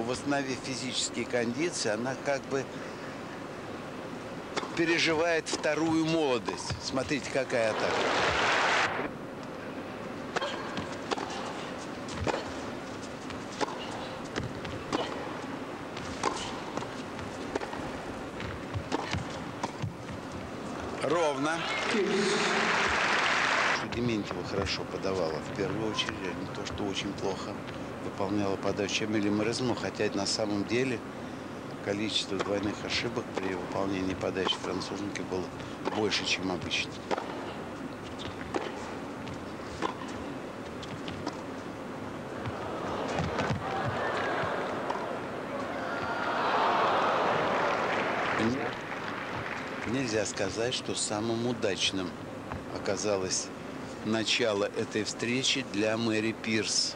восстановив физические кондиции, она как бы переживает вторую молодость. Смотрите, какая атака. Ровно. Дементьева хорошо подавала в первую очередь, а не то, что очень плохо выполняла подачу Эмили Морезмо, хотя на самом деле количество двойных ошибок при выполнении подачи француженки было больше, чем обычно. Нельзя сказать, что самым удачным оказалось начало этой встречи для Мэри Пирс.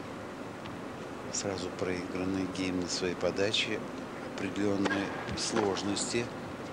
Сразу проигранный гейм на своей подаче, определенные сложности.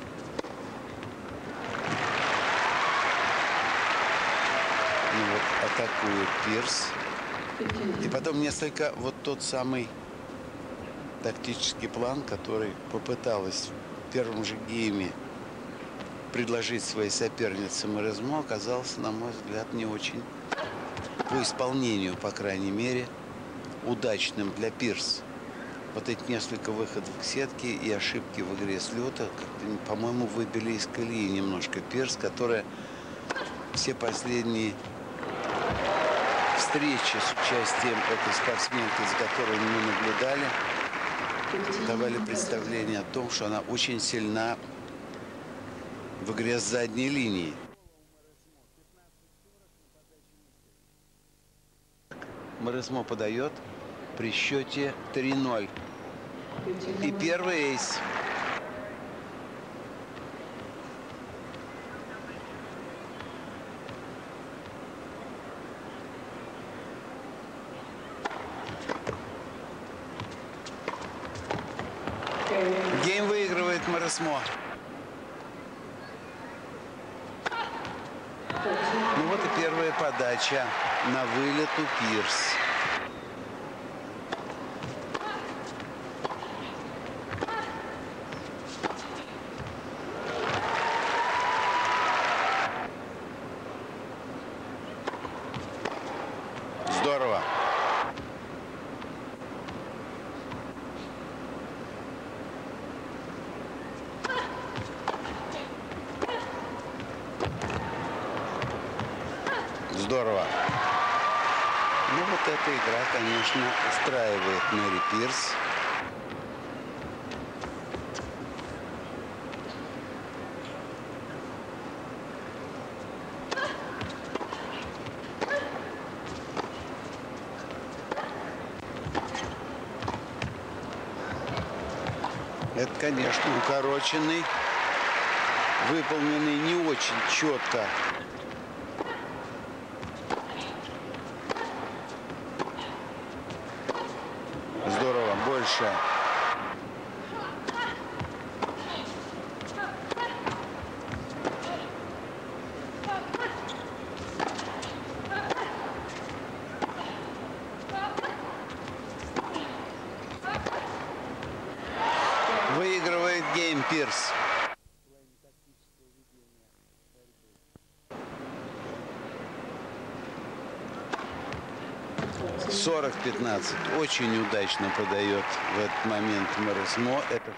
Ну вот, атакует Пирс. И потом несколько, вот тот самый тактический план, который попыталась в первом же гейме предложить своей сопернице Морезмо, оказался, на мой взгляд, не очень, по исполнению, по крайней мере, удачным для Пирс. Вот эти несколько выходов к сетке и ошибки в игре с лета, по-моему, выбили из колеи немножко Пирс, которая все последние встречи с участием этой спортсменки, за которой мы наблюдали, давали представление о том, что она очень сильна в игре с задней линии. Морезмо подает при счете 3-0. И первый эйс. Гейм выигрывает Морезмо. Ну вот и первая подача на вылет у Пирс. Здорово. Здорово. Ну вот эта игра, конечно, устраивает Мэри Пирс. Это, конечно, укороченный, выполненный не очень четко. Здорово, больше. Выигрывает гейм Пирс. 40-15. Очень удачно подает в этот момент Морезмо. Это...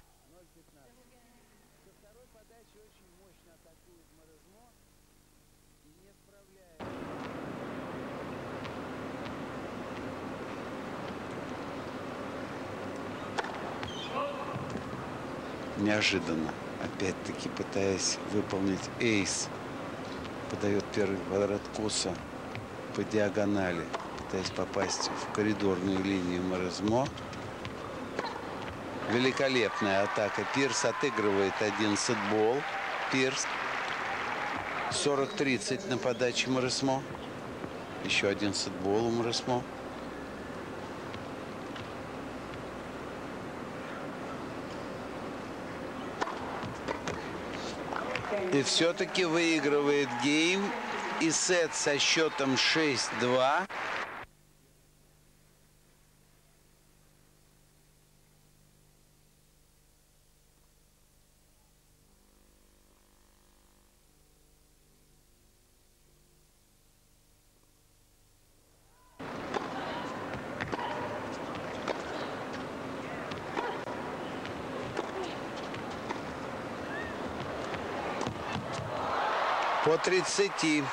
Неожиданно, опять-таки пытаясь выполнить эйс, подает первый квадрат коса по диагонали, пытаясь попасть в коридорную линию Морезмо. Великолепная атака. Пирс отыгрывает один сетбол. Пирс 40-30 на подаче Морезмо. Еще один сетбол у Морезмо. И все-таки выигрывает гейм и сет со счетом 6-2. По 30.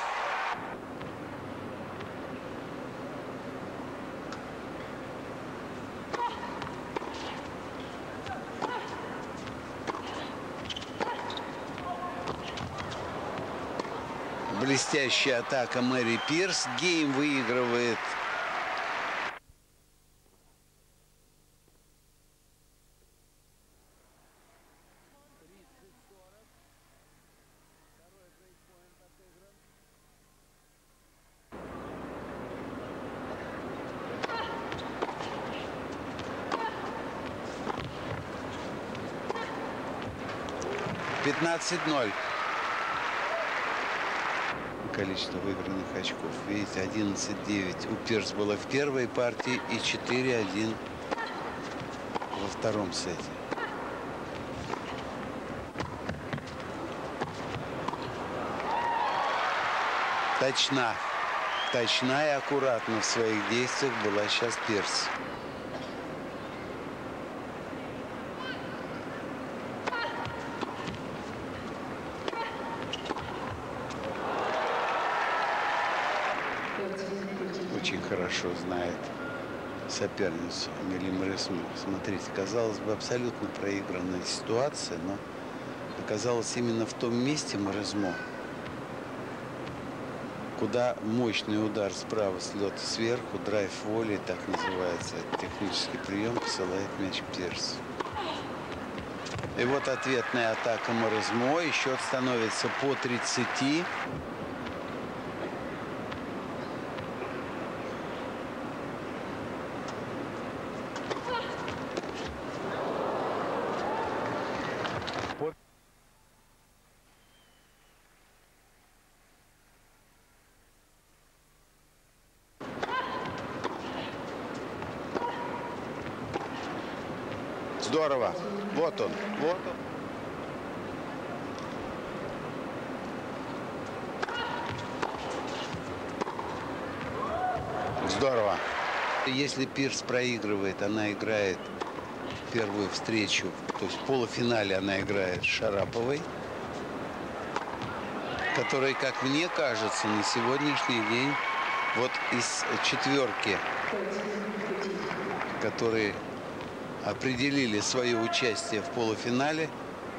Блестящая атака Мэри Пирс. Гейм выигрывает (15-0). Количество выигранных очков. Видите, 11-9 у Пирс было в первой партии и 4-1 во втором сете. Точна. Точна и аккуратна в своих действиях была сейчас Пирс. Очень хорошо знает соперницу Амели Моресмо. Смотрите, казалось бы, абсолютно проигранная ситуация, но оказалась именно в том месте Моресмо, куда мощный удар справа с лета сверху, драйв воли, так называется технический прием, посылает мяч Пирс. И вот ответная атака Моресмо. И счет становится по 30. Здорово. Вот он. Вот он. Здорово. Если Пирс проигрывает, она играет первую встречу, то есть в полуфинале она играет с Шараповой, которая, как мне кажется, на сегодняшний день вот из четверки, которые определили свое участие в полуфинале,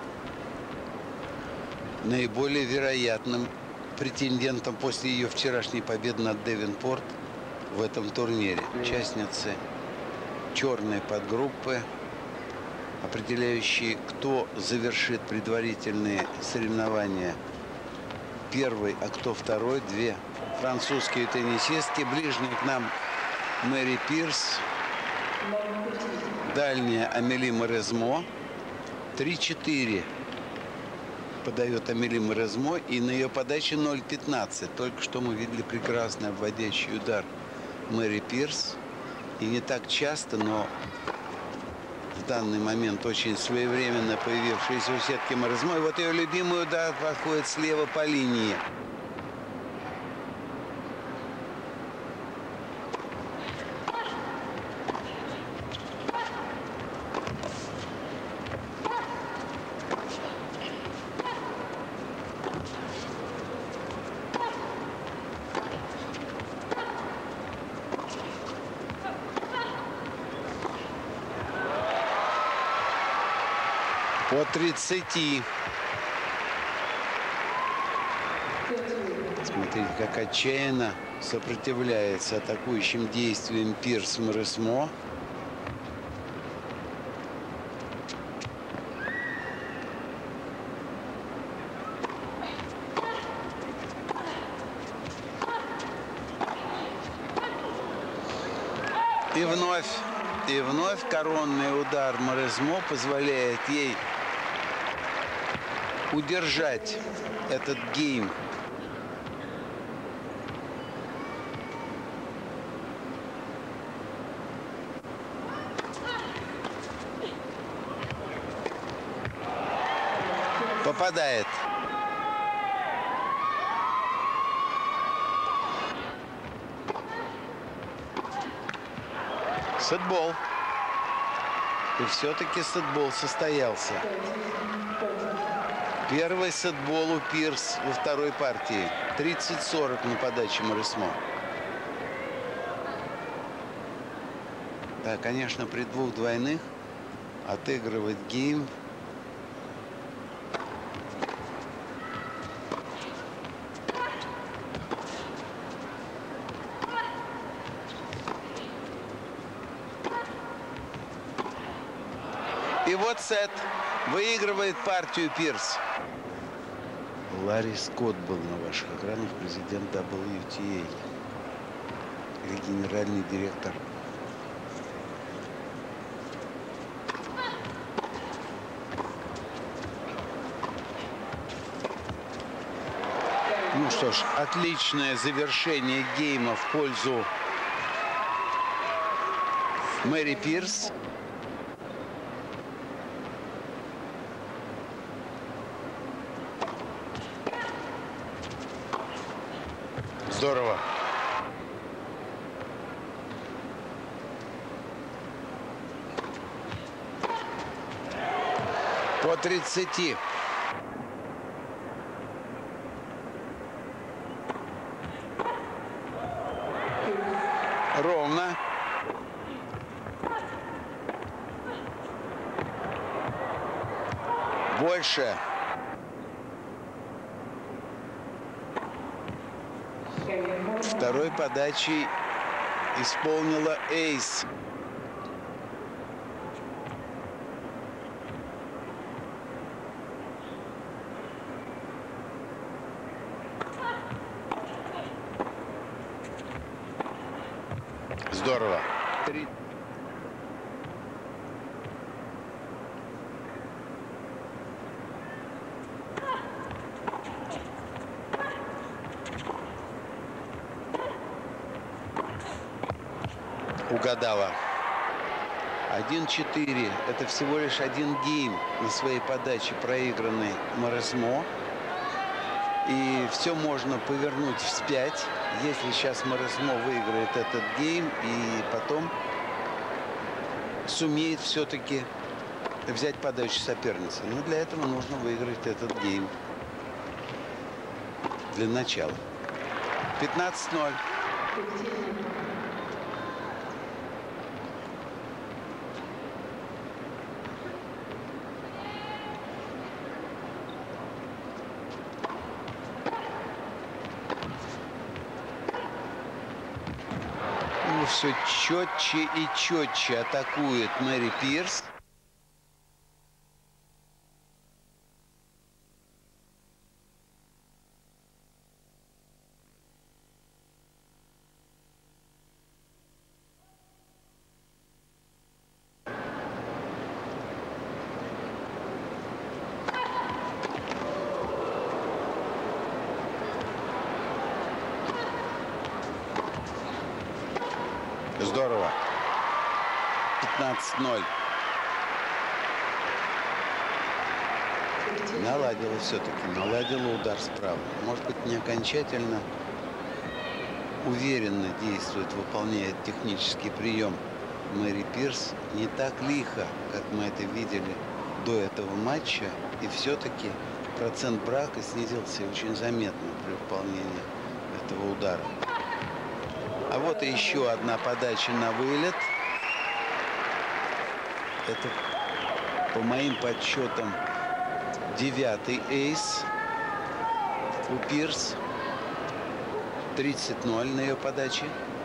наиболее вероятным претендентом после ее вчерашней победы над Девенпорт в этом турнире. Участницы черной подгруппы, определяющие, кто завершит предварительные соревнования первый, а кто второй. Две французские теннисистки. Ближняя к нам Мэри Пирс. Дальняя Амели Моресмо. 3-4 подает Амели Моресмо. И на ее подаче 0-15. Только что мы видели прекрасный обводящий удар Мэри Пирс. И не так часто, но в данный момент очень своевременно появившаяся у сетки Моресмо. И вот ее любимый удар проходит слева по линии. По 30. Смотрите, как отчаянно сопротивляется атакующим действиям Пирс Моресмо. И вновь коронный удар Моресмо позволяет ей удержать этот гейм. Попадает. Сетбол. И все-таки сетбол состоялся. Первый сетбол у Пирс во второй партии. 30-40 на подаче Морисмо. Да, конечно, при двух двойных отыгрывать гейм и вот сет. Выигрывает партию Пирс. Ларри Скотт был на ваших экранах, президент WTA или генеральный директор. Ну что ж, отличное завершение гейма в пользу Мэри Пирс. Здорово. По 30. Ровно. Больше. Второй подачей исполнила эйс. Здорово. Угадала. 1-4. Это всего лишь один гейм на своей подаче, проигранный Морисмо. И все можно повернуть вспять, если сейчас Морисмо выиграет этот гейм и потом сумеет все-таки взять подачу соперницы. Но для этого нужно выиграть этот гейм. Для начала. 15-0. Все четче и четче атакует Мэри Пирс. Здорово. 15-0. Наладила все-таки. Наладила удар справа. Может быть, не окончательно. Уверенно действует, выполняет технический прием Мэри Пирс. Не так лихо, как мы это видели до этого матча. И все-таки процент брака снизился очень заметно при выполнении этого удара. А вот и еще одна подача на вылет. Это, по моим подсчетам, 9-й эйс у Пирс. 30-0 на ее подаче.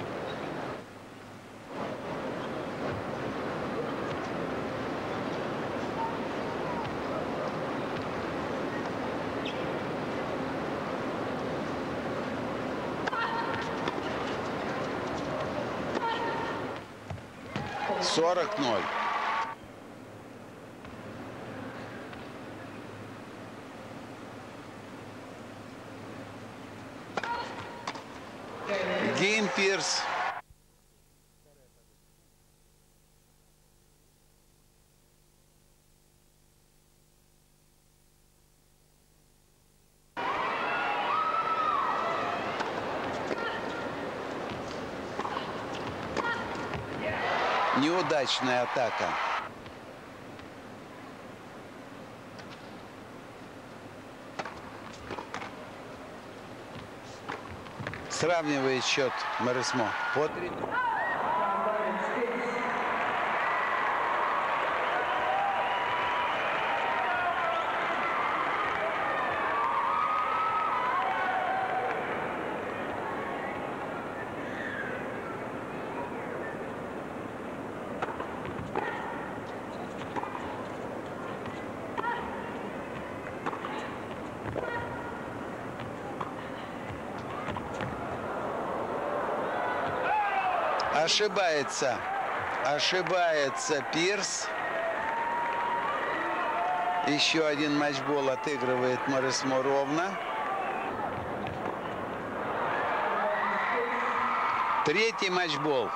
Сорок 0. Гейм Пирс. Неудачная атака. Сравнивает счет Моресмо. По 3. Ошибается Пирс. Еще один матчбол отыгрывает Моресмо ровно. Третий матчбол.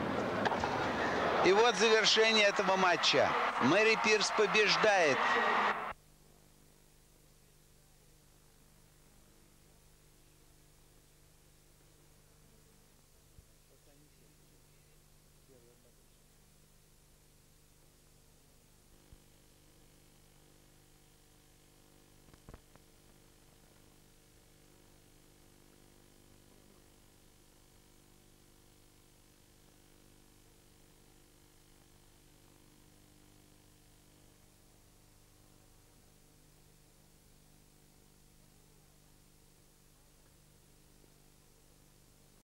И вот завершение этого матча. Мэри Пирс побеждает